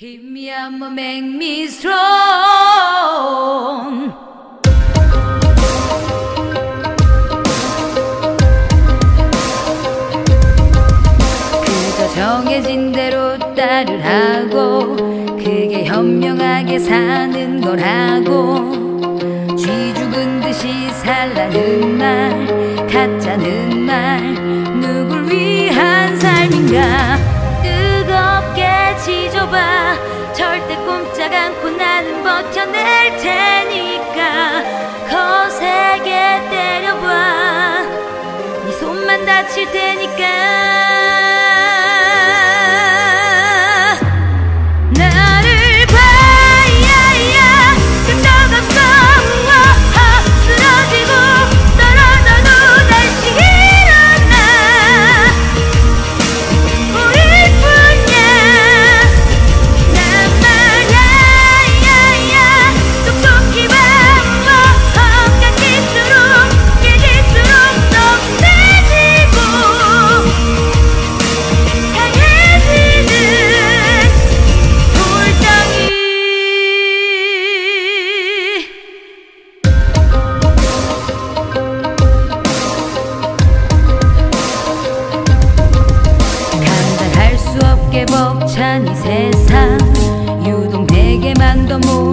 Hit me up, make me strong. 그저 정해진 대로 따를 하고 그게 현명하게 사는 거라고. 쥐 죽은 듯이 살라는 말, 가짜는 말, 누굴 위한 삶인가. 뜨겁게 지져봐. 절대 꼼짝 않고 나는 버텨낼 테니까. 거세게 때려봐. 네 손만 다칠 테니까. 벅찬 이 세상 유독 내게만 더